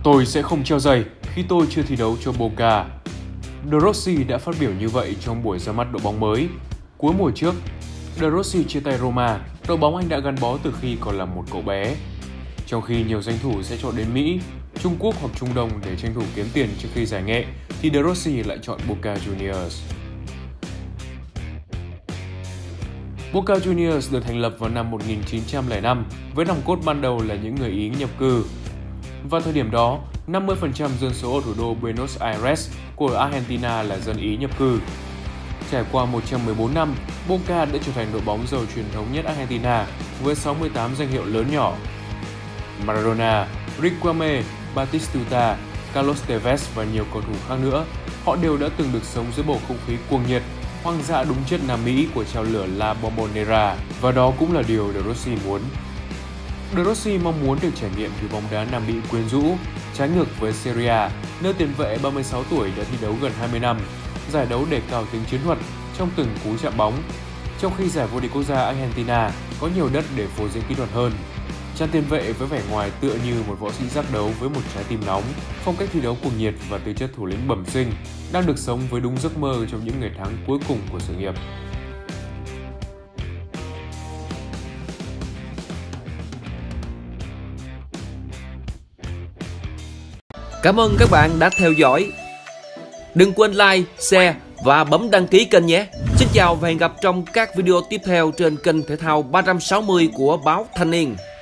Tôi sẽ không treo giày khi tôi chưa thi đấu cho Boca. De Rossi đã phát biểu như vậy trong buổi ra mắt đội bóng mới. Cuối mùa trước, De Rossi chia tay Roma, đội bóng anh đã gắn bó từ khi còn là một cậu bé. Trong khi nhiều danh thủ sẽ chọn đến Mỹ, Trung Quốc hoặc Trung Đông để tranh thủ kiếm tiền trước khi giải nghệ, thì De Rossi lại chọn Boca Juniors. Boca Juniors được thành lập vào năm 1905 với nòng cốt ban đầu là những người Ý nhập cư. Vào thời điểm đó, 50% dân số ở thủ đô Buenos Aires của Argentina là dân Ý nhập cư. Trải qua 114 năm, Boca đã trở thành đội bóng giàu truyền thống nhất Argentina với 68 danh hiệu lớn nhỏ. Maradona, Riquelme, Batistuta, Carlos Tevez và nhiều cầu thủ khác nữa, họ đều đã từng được sống dưới bầu không khí cuồng nhiệt, hoang dã đúng chất Nam Mỹ của trào lửa La Bombonera, và đó cũng là điều De Rossi muốn. De Rossi mong muốn được trải nghiệm thứ bóng đá Nam Mỹ quyến rũ, trái ngược với Serie A, nơi tiền vệ 36 tuổi đã thi đấu gần 20 năm, giải đấu đề cao tính chiến thuật trong từng cú chạm bóng, trong khi giải vô địch quốc gia Argentina có nhiều đất để phô diễn kỹ thuật hơn. Chàng tiền vệ với vẻ ngoài tựa như một võ sĩ giác đấu với một trái tim nóng, phong cách thi đấu cuồng nhiệt và tư chất thủ lĩnh bẩm sinh, đang được sống với đúng giấc mơ trong những ngày tháng cuối cùng của sự nghiệp. Cảm ơn các bạn đã theo dõi. Đừng quên like, share và bấm đăng ký kênh nhé. Xin chào và hẹn gặp trong các video tiếp theo trên kênh thể thao 360 của báo Thanh niên.